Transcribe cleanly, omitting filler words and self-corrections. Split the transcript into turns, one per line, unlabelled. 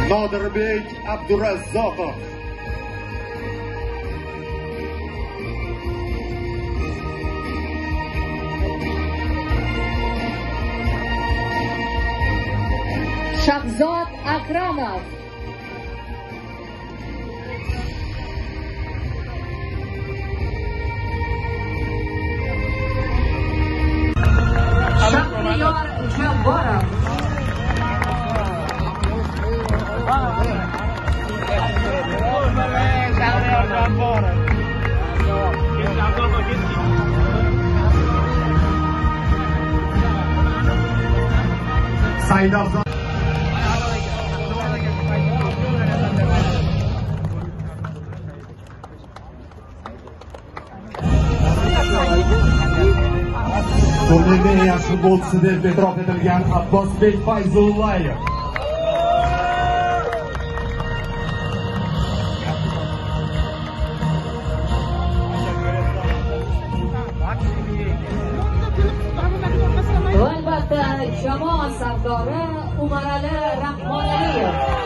Nodirbek Abdurazzoqov.
Shahzod Akramov. Shahriyor Jabborov.
Saidafzod turnirning eng yaxshi futbolchisi deb e'tirof etilgan Abbosbek Fayzullayev.
Va albatta jamoa sardori Umarali Rahmonaliyev.